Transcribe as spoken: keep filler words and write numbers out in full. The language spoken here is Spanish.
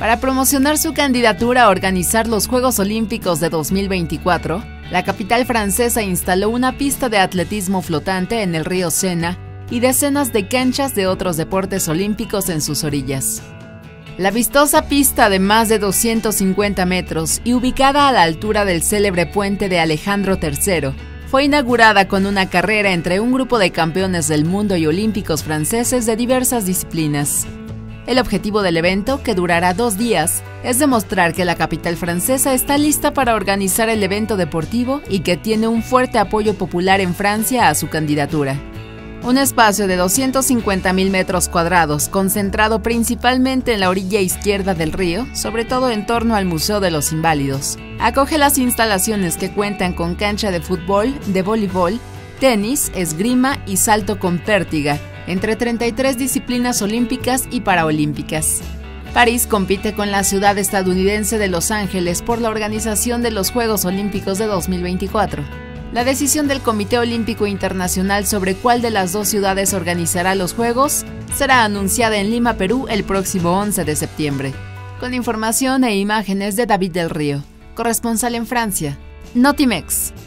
Para promocionar su candidatura a organizar los Juegos Olímpicos de dos mil veinticuatro, la capital francesa instaló una pista de atletismo flotante en el río Sena y decenas de canchas de otros deportes olímpicos en sus orillas. La vistosa pista de más de doscientos cincuenta metros y ubicada a la altura del célebre puente de Alejandro tercero, fue inaugurada con una carrera entre un grupo de campeones del mundo y olímpicos franceses de diversas disciplinas. El objetivo del evento, que durará dos días, es demostrar que la capital francesa está lista para organizar el evento deportivo y que tiene un fuerte apoyo popular en Francia a su candidatura. Un espacio de doscientos cincuenta mil metros cuadrados, concentrado principalmente en la orilla izquierda del río, sobre todo en torno al Museo de los Inválidos, acoge las instalaciones que cuentan con cancha de fútbol, de voleibol, tenis, esgrima y salto con pértiga, entre treinta y tres disciplinas olímpicas y paraolímpicas. París compite con la ciudad estadounidense de Los Ángeles por la organización de los Juegos Olímpicos de dos mil veinticuatro. La decisión del Comité Olímpico Internacional sobre cuál de las dos ciudades organizará los Juegos será anunciada en Lima, Perú, el próximo once de septiembre. Con información e imágenes de David del Río, corresponsal en Francia, Notimex.